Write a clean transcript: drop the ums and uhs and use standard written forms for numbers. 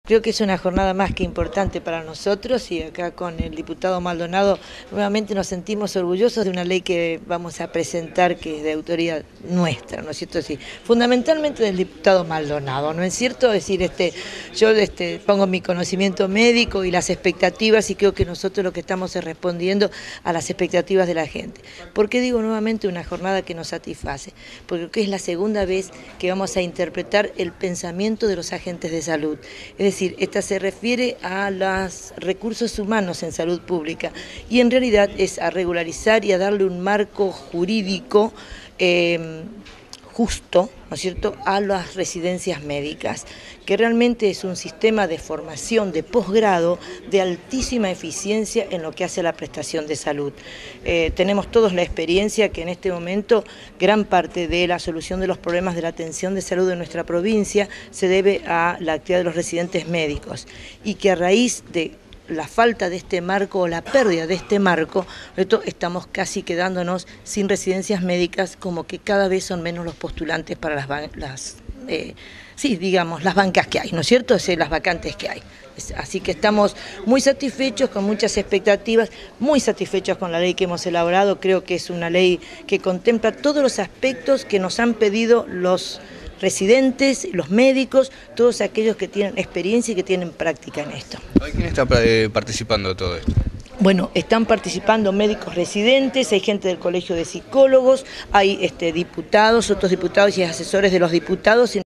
Creo que es una jornada más que importante para nosotros y acá con el diputado Maldonado nuevamente nos sentimos orgullosos de una ley que vamos a presentar que es de autoría nuestra, ¿no es cierto? Sí, fundamentalmente del diputado Maldonado, ¿no es cierto? Es decir, yo pongo mi conocimiento médico y las expectativas y creo que nosotros lo que estamos es respondiendo a las expectativas de la gente. ¿Por qué digo nuevamente una jornada que nos satisface? Porque es la segunda vez que vamos a interpretar el pensamiento de los agentes de salud. Es decir, esta se refiere a los recursos humanos en salud pública y en realidad es a regularizar y a darle un marco jurídico justo, ¿no es cierto?, a las residencias médicas, que realmente es un sistema de formación de posgrado de altísima eficiencia en lo que hace a la prestación de salud. Tenemos todos la experiencia que en este momento gran parte de la solución de los problemas de la atención de salud de nuestra provincia se debe a la actividad de los residentes médicos y que a raíz de la falta de este marco o la pérdida de este marco, estamos casi quedándonos sin residencias médicas, como que cada vez son menos los postulantes para las bancas que hay, ¿no es cierto? Las vacantes que hay. Así que estamos muy satisfechos, con muchas expectativas, muy satisfechos con la ley que hemos elaborado. Creo que es una ley que contempla todos los aspectos que nos han pedido los residentes, los médicos, todos aquellos que tienen experiencia y que tienen práctica en esto. ¿Quién está participando de todo esto? Bueno, están participando médicos residentes, hay gente del Colegio de Psicólogos, hay diputados, otros diputados y asesores de los diputados.